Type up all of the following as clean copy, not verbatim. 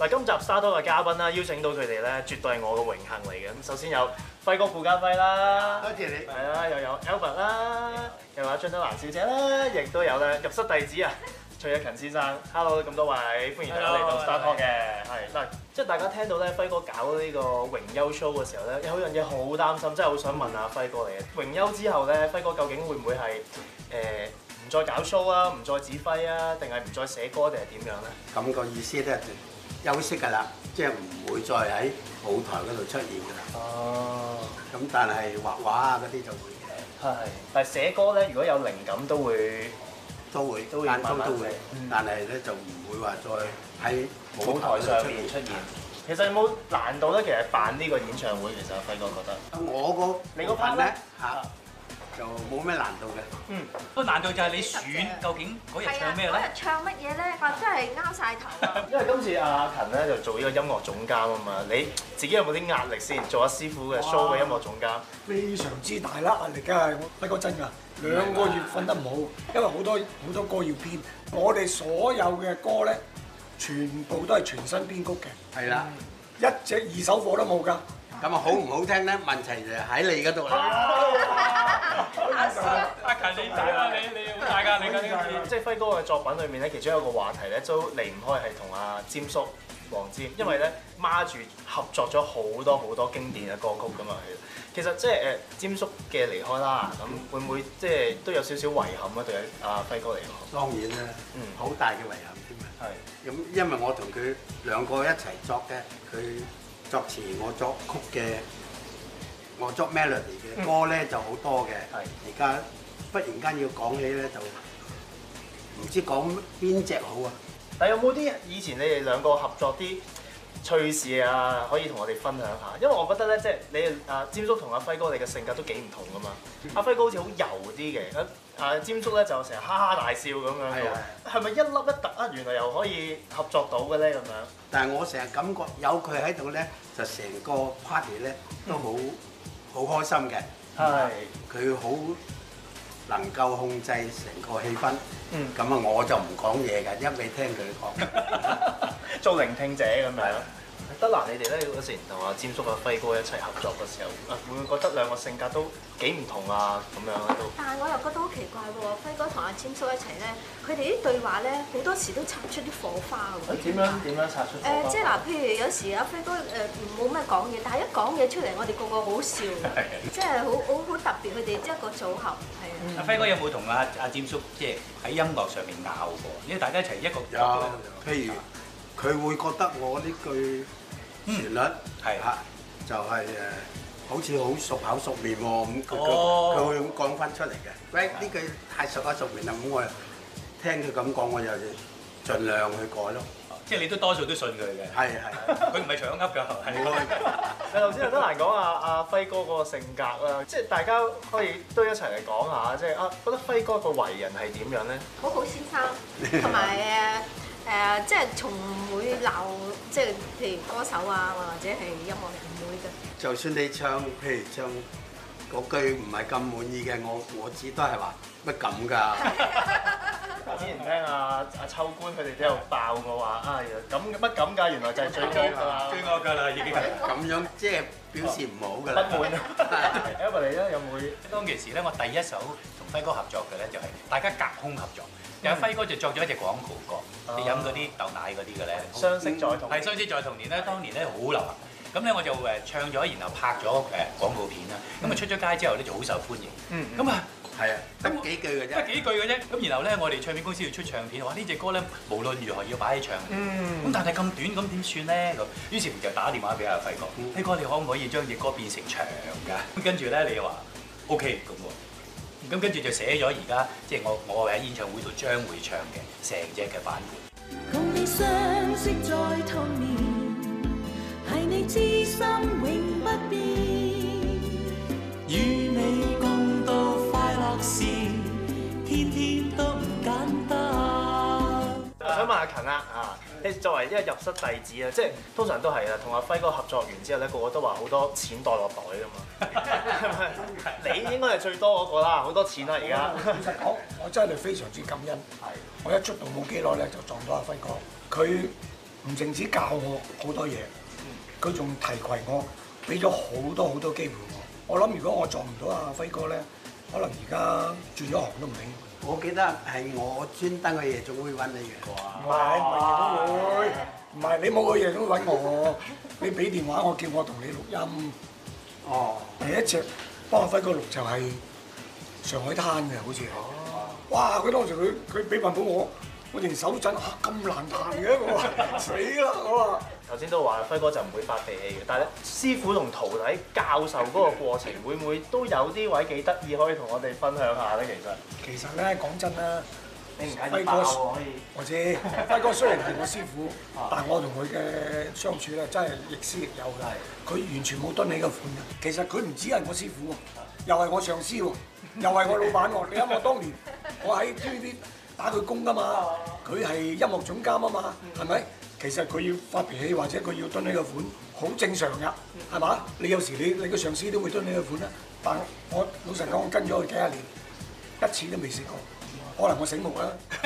嗱，今集沙多嘅嘉賓啦，邀請到佢哋咧，絕對係我嘅榮幸嚟嘅。咁首先有輝哥顧嘉輝啦， 多謝你。 係啦，又有 Albert 啦，又有張德蘭小姐啦，亦都有咧入室弟子啊，徐日勤先生。Hello， 咁多位，歡迎大家嚟到 Star Talk 嘅。係嗱，即係大家聽到咧輝哥搞呢個榮休 show 嘅時候咧，有樣嘢好擔心，真係好想問下輝哥嚟嘅。榮休之後咧，輝哥究竟會唔會係唔再搞 show 啊，唔再指揮啊，定係唔再寫歌定係點樣咧？ 咁個意思咧就休息㗎啦，即係唔會再喺舞台嗰度出現㗎啦。 哦。 咁但係畫畫啊嗰啲就會嘅。 係。但係寫歌咧，如果有靈感都會間中都會， 嗯但係咧就唔會話再喺舞台上面出現。其實有冇難度咧？其實辦呢個演唱會，其實輝哥覺得。 你個 part 咧嚇就冇咩難度嘅。 嗯。 個難度就係你選究竟嗰日唱咩嗰日咧？ 唱乜嘢咧？我真係拗晒頭啊！ 因為今次阿勤咧就做呢個音樂總監啊嘛，你自己有冇啲壓力先？做阿師傅嘅 show 嘅音樂總監。 非常之大啦，壓力㗎，輝哥真㗎，2個月瞓得唔好，因為好多歌要編，我哋所有嘅歌咧，全部都係全新編曲嘅， 係啦， 一隻二手貨都冇㗎。 咁啊好唔好聽咧？問題就喺你嗰度啦。 阿勤你大啦，你好大㗎，你㗎呢即係輝哥嘅作品裏面咧，其中有一個話題咧都離唔開係同阿詹叔黃霑，因為咧孖住合作咗好多經典嘅歌曲㗎嘛。其實即係詹叔嘅離開啦，咁會唔會即係都有少少遺憾啊？對阿輝哥嚟講， 當然啦，好大嘅遺憾添啊。 係。 咁因為我同佢兩個一齊作嘅，佢作詞我作曲嘅，我作 melody 嘅歌咧就好多嘅。 係。 而家忽然間要講起咧，就唔知講邊隻好啊！ 但有冇啲以前你哋兩個合作啲趣事啊，可以同我哋分享下？因為我覺得咧，即係你詹叔同阿輝哥你嘅性格都幾唔同噶嘛。阿輝哥好似好柔啲嘅，詹叔咧就成日哈哈大笑咁樣嘅。係咪一粒一突啊？原來又可以合作到嘅咧咁樣？ 但係我成日感覺有佢喺度咧，就成個 party 咧都好開心嘅。 係。 佢好能夠控制成個氣氛。咁啊，我就唔講嘢㗎，一味聽佢講。 做聆聽者咁樣。德蘭，你哋咧嗰時同阿詹叔阿輝哥一齊合作嘅時候，會唔會覺得兩個性格都幾唔同啊？咁樣都。 但係我又覺得好奇怪喎，輝哥同阿詹叔一齊咧，佢哋啲對話咧好多時都擦出啲火花喎。 點樣擦出火花？ 即係嗱，譬如有時阿輝哥冇咩講嘢，但係一講嘢出嚟，我哋個個好笑，即係好特別，佢哋一個組合係啊。 阿輝哥有冇同阿詹叔即係喺音樂上面拗過？因為大家一齊一個有，譬如佢會覺得我呢句旋律係嚇就係好似好熟口熟面喎，咁佢會咁講翻出嚟嘅。喂，呢句太熟口熟面啦，咁我聽佢咁講，我就盡量去改咯。 即係你都多數都信佢嘅。 係， 佢唔係長噏㗎，係。 你頭先有德蘭講阿輝哥嗰個性格啦，即係大家可以都一齊嚟講下，即係覺得輝哥個為人係點樣咧？ 好好先生，同埋即係從唔會鬧，即係譬如歌手啊，或者係音樂人唔會嘅。 就算你唱，譬如唱嗰句唔係咁滿意嘅，我只都係話乜咁㗎。 我之前聽阿秋官佢哋都有爆過話咁乜咁㗎，原來就係最惡㗎啦， 最惡㗎啦已經係。 咁樣即係表示唔好㗎啦。 不滿。Albert 你咧有冇？ 當其時咧，我第一首同輝哥合作嘅咧就係大家隔空合作。有輝哥就作咗一隻廣告歌，你飲嗰啲豆奶嗰啲嘅咧， 相識在童年。 係相識在童年咧，當年咧好流行。咁咧我就唱咗，然後拍咗廣告片啦。咁啊出咗街之後咧就好受歡迎。咁啊係啊，得幾句嘅啫。 得幾句嘅啫。咁然後咧我哋唱片公司要出唱片，話呢隻歌咧無論如何要擺喺唱片。咁但係咁短，咁點算咧？咁於是乎就打電話俾阿輝哥，輝哥你可唔可以將隻歌變成長㗎？跟住咧你又話 OK 咁喎。咁跟住就寫咗而家即係我喺演唱會度將會唱嘅成隻嘅版本。 共你相識在童年，係你知心永不變。與你共度快樂時，天天都唔簡單。 我想問阿勤啦你作為一個入室弟子啊，即係通常都係啦，同阿輝哥合作完之後咧，個個都話好多錢袋落袋㗎嘛，係咪？你應該係最多嗰個啦，好多錢啦而家。 老實講，我真係非常之感恩。我一出道冇幾耐咧，就撞到阿輝哥。佢唔淨止教我好多嘢，佢仲提攜我，俾咗好多好多機會我。我諗如果我撞唔到阿輝哥咧，可能而家轉咗行都唔定。 我記得係我專登去夜總會揾你嘅。 唔係夜總會，唔係你冇去夜總會揾我，你俾電話我叫我同你錄音。 哦， 第一隻幫阿輝哥錄就係上海灘嘅，好似係。哇！佢當時佢俾份簿我連手震嚇咁難彈嘅，我話死啦！我話頭先都話輝哥就唔會發脾氣嘅，但係師傅同徒弟教授嗰個過程，會唔會都有啲位幾得意可以同我哋分享下咧？ 其實咧講真啦， 你唔介意爆喎可以。 我知輝哥雖然係我師傅，但我同佢嘅相處咧真係亦師亦友㗎。佢完全冇蹲你個款嘅。其實佢唔止係我師傅喎，又係我上司喎，又係我老闆喎。你諗我當年我喺 TVB 打佢工㗎嘛，佢係音樂總監啊嘛，係咪？其實佢要發脾氣或者佢要蹲你個款，好正常㗎，係嘛？你有時你個上司都會蹲你個款啦，但我老實講，我跟咗佢幾廿年，一次都未試過。可能我醒目啦。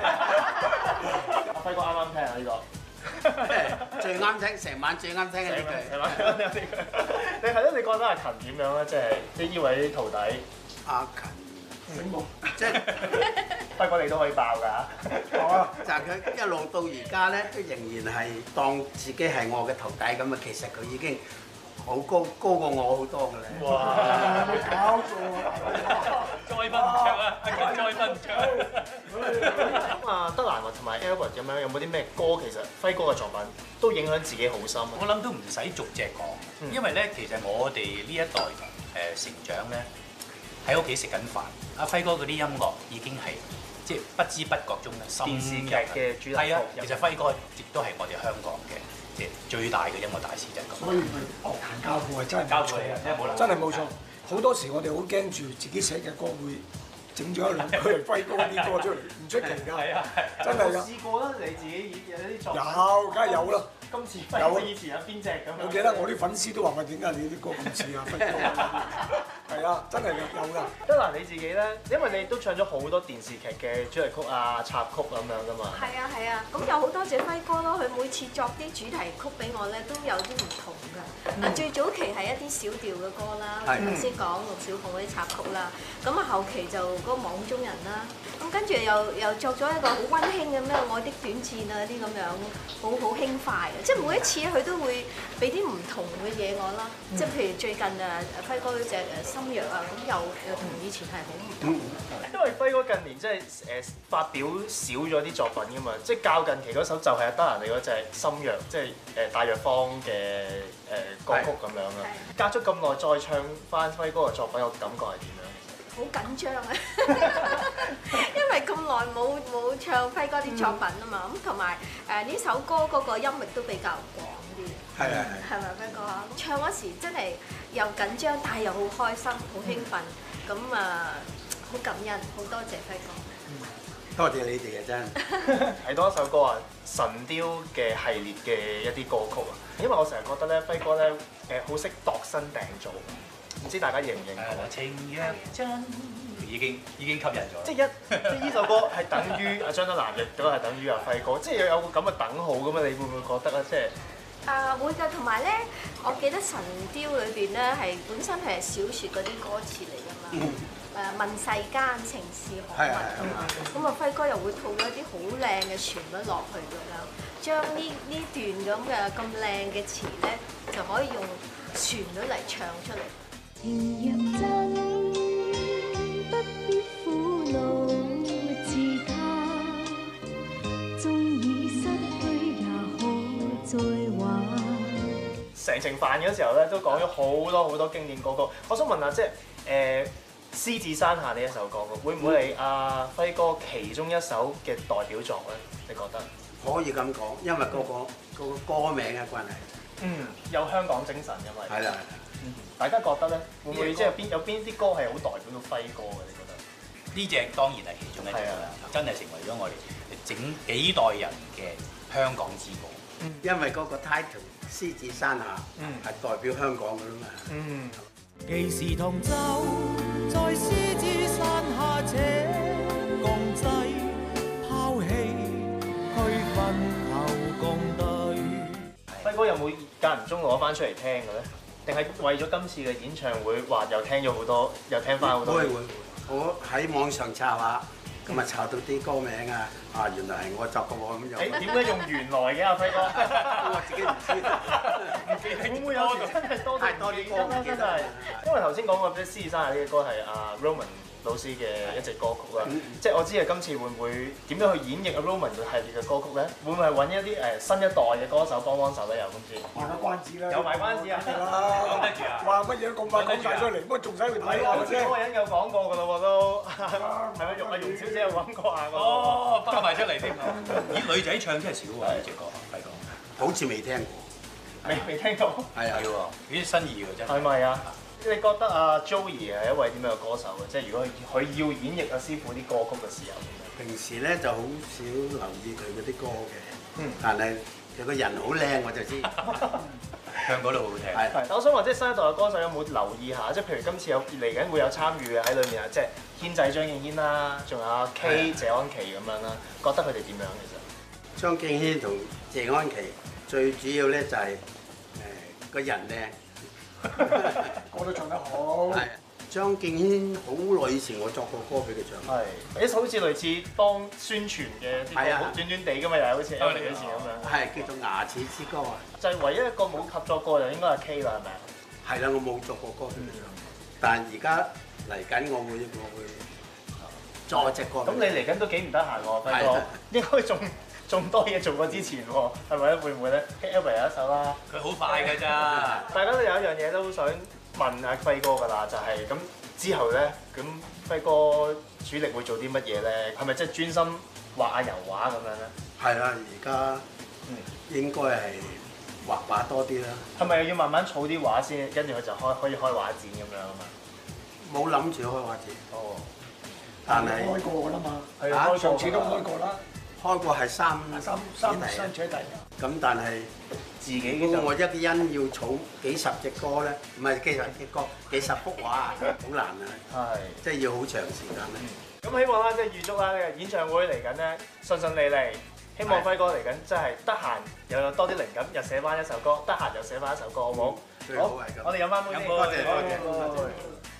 阿輝哥啱啱聽啊呢個， 最啱聽，成晚最啱聽嘅呢句。 係嘛？你係咯？你覺得阿勤點樣咧？即係呢位徒弟。 阿勤醒目， 即係輝哥你都可以爆㗎。 好啊！ 就係佢一路到而家咧，都仍然係當自己係我嘅徒弟咁啊。其實佢已經好高過我好多㗎啦。 哇！ 搞錯啊！ 再分唔着啊！阿勤再分唔着。 咁啊，德蘭同埋 Albert 咁樣有冇啲咩歌其實輝哥嘅作品都影響自己好深啊？ 我諗都唔使逐隻講，因為咧其實我哋呢一代成長咧喺屋企食緊飯，阿輝哥嗰啲音樂已經係即係不知不覺中咧電視劇嘅主題曲。 係啊，其實輝哥亦都係我哋香港嘅即係最大嘅音樂大師就係咁。 所以佢樂壇教父係真係交錯啊，真係冇啦。 真係冇錯。好多時我哋好驚住自己寫嘅歌會整咗一兩句係輝哥啲歌出嚟，唔出奇㗎。 係啊， 真係㗎。 試過啦，你自己有啲作品。 有，梗係有啦。 今次輝哥以前有邊隻咁樣？ 我記得我啲粉絲都話：喂，點解你啲歌咁似啊輝哥？係啊，真係有㗎。 德蘭你自己咧，因為你都唱咗好多電視劇嘅主題曲啊、插曲咁樣噶嘛。 係啊係啊，咁有好多謝輝哥咯，佢每次作啲主題曲俾我咧，都有啲唔同㗎。最早期係一啲小調嘅歌啦，頭先講陸小鳳嗰啲插曲啦，咁啊後期就嗰個網中人啦，咁跟住又作咗一個好溫馨嘅咩愛的短暫啊啲咁樣，好輕快嘅，即係每一次佢都會俾啲唔同嘅嘢我啦，即係譬如最近輝哥嗰隻心藥啊，咁又同以前係好唔同。 因為輝哥近年即係發表少咗啲作品噶嘛，即係較近期嗰首就係阿德蘭你嗰隻心藥，即係大藥方嘅歌曲咁樣啊。隔咗咁耐再唱翻輝哥嘅作品，我感覺係點樣？ 好緊張啊！因為咁耐冇唱輝哥啲作品啊嘛，咁同埋呢首歌嗰個音域都比較廣啲。 係啊係咪輝哥啊？唱嗰時真係又緊張，但係又好開心、好興奮，咁好感恩，好多謝輝哥。 多謝你哋啊真。 係多一首歌啊，神雕嘅系列嘅一啲歌曲啊，因為我成日覺得咧輝哥咧好識度身訂造。唔知大家認唔認同？ 情若真，已經吸引咗。 即係呢首歌係等於阿張德蘭，亦都係等於阿輝哥，即係有個咁嘅等號咁啊！你會唔會覺得咧？即係會㗎，同埋咧，我記得《神雕》裏邊咧係本身係小説嗰啲歌詞嚟㗎嘛。問世間情是何物㗎嘛，咁啊輝哥又會套咗一啲好靚嘅旋律落去㗎啦，將呢段咁靚嘅詞咧就可以用旋律嚟唱出嚟。 情若真，不必苦惱自他，縱已失去也可再玩。 成程飯嗰時候咧，都講咗好多經典歌曲。我想問下，即係獅子山下呢一首歌，會唔會係阿輝哥其中一首嘅代表作咧？你覺得？ 可以咁講，因為嗰個歌名嘅關係。 有香港精神，因為係啦。 大家覺得咧，會唔會即係有邊啲歌係好代表到輝哥嘅？你覺得？ 呢隻當然係其中一隻啦，真係成為咗我哋整幾代人嘅香港之歌。 因為嗰個 title《獅子山下》係代表香港㗎啦嘛。 既是同舟，在獅子山下且共濟，拋棄區分求共對。 哥有冇間唔中攞翻出嚟聽嘅咧？定係為咗今次嘅演唱會，話又聽咗好多，又聽翻好多？ 會，我喺網上查下，咁啊查到啲歌名啊，原來係我作嘅喎，咁又。 誒點解用原來嘅阿輝哥？ 我自己唔知， 唔記得會唔會有時真係多太多啲歌唔記得啦。 因為頭先講過啲獅子山下呢嘅歌係阿 Roman 老師嘅一隻歌曲啦，即係我知係今次會唔會點樣去演繹阿 Roman 嘅系列嘅歌曲咧？會唔會係揾一啲新一代嘅歌手幫手咧？又今次賣個關子啦， 有賣關子啊！ 講得住啊！ 話乜嘢都咁快講晒出嚟，乜仲使去睇啊？ 好似嗰個人有講過㗎咯喎都，係咪容小姐有講過啊？ 哦，包埋出嚟添。咦，女仔唱真係少喎呢隻歌，輝哥。 好似未聽過， 未聽到？ 係啊， 喎，啲新意喎真係。 係咪啊？你覺得阿 Joey 係一位點樣嘅歌手嘅？即係如果佢要演繹阿師傅啲歌曲嘅時候， 平時咧就好少留意佢嗰啲歌嘅，但係佢個人好靚我就知， 唱歌都好好聽。 係。 但我想話，即係新一代嘅歌手有冇留意下？即係譬如今次有嚟緊會有參與嘅喺裏面啊，即係軒仔張敬軒啦，仲有阿 K 謝安琪咁樣啦，覺得佢哋點樣其實？ 張敬軒同謝安琪最主要咧就係個人靚。 歌都唱得好。 係張敬軒好耐以前我作過歌俾佢唱。 係，好似類似幫宣傳嘅啲歌，好短短地㗎嘛，又係好似 Ellie 嗰時咁樣。 係叫做牙齒之歌啊！ 就係唯一一個冇合作過就應該係 K 啦，係咪啊？ 係啦，我冇作過歌俾佢唱，但係而家嚟緊我會作隻歌。 咁你嚟緊都幾唔得閒喎，輝哥，應該仲多嘢做過之前喎，係咪咧？會唔會咧 ？Ellie 有一首啦。 佢好快㗎咋。 大家都有一樣嘢都想問阿輝哥㗎啦，就係咁之後咧，咁輝哥主力會做啲乜嘢咧？係咪即係專心畫下油畫咁樣咧？ 係啦，而家應該係畫畫多啲啦。 係咪要慢慢儲啲畫先，跟住佢就可以開畫展咁樣啊嘛？ 冇諗住開畫展。 哦， 但係開過㗎啦嘛， 係啊， 上次都開過啦， 開過係三姐弟。 咁但係自己如果我一個人要儲幾十隻歌咧，唔係幾十隻歌，幾十幅畫，好難啊！ 係。 即係要好長時間咧。 咁希望啦，即係預祝啦，呢個演唱會嚟緊咧順順利利。希望輝哥嚟緊真係得閒又有多啲靈感，又寫翻一首歌；得閒又寫翻一首歌，好唔好？ 最好係咁。 我哋飲翻杯先。 飲杯多謝。